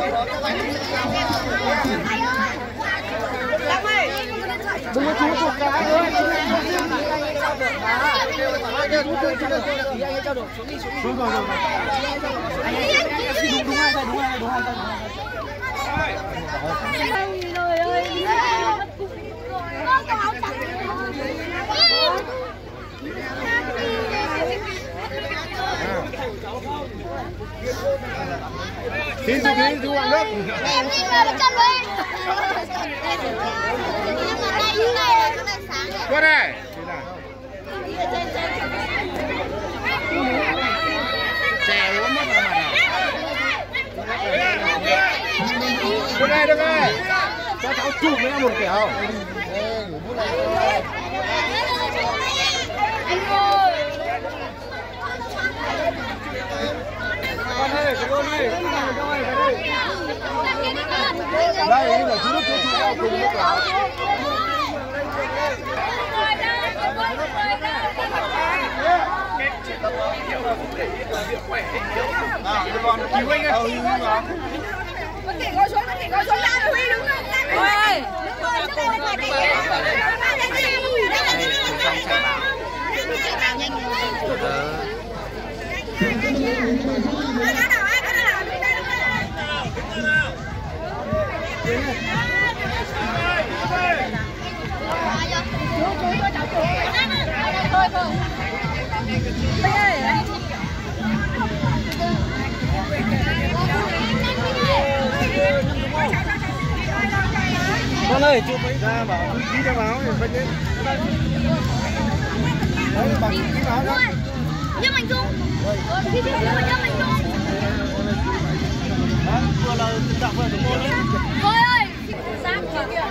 Đừng có chú một cái nữa. Xuống rồi. Đúng hai tay. Trời ơi. Xin chú ăn nước. Em đi vào bên trong đây. Nhưng mà đây như này là cái này sáng này. Qua đây. Chè uống mất rồi mà. Được đây. Cho cháu chụp với một kiểu. Anh ơi. Con ơi, con ơi. Đây là chú cho cùng nước lào. Còn cứu anh ơi. Có thể ngồi xuống ra Huy đứng lên. Ôi. Con ơi, chụp ấy ra bảo ký ra báo thì phải đến. Đấy, bằng ký báo đó. Nhưng mình Dung. Đi nhưng mình Dung. Vừa là trọng vừa được môn. Thôi ơi, sáng kìa.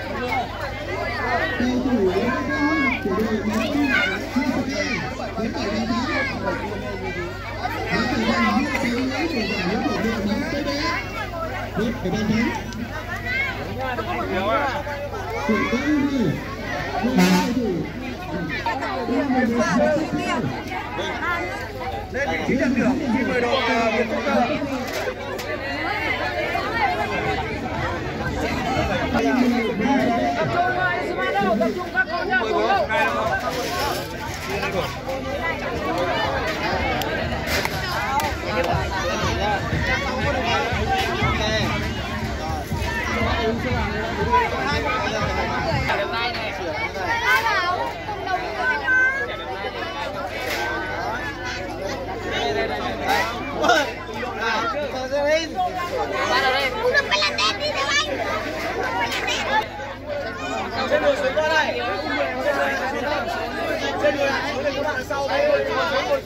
Đây vị trí nhận thưởng xin mời đội Việt Phúc Cơ. Tập trung vào Isma đâu, tập trung các con nha, cùng đâu. Không được phải làm đẹp đi theo anh. Trên đường xuống qua đây. Trên đường xuống đằng sau đây.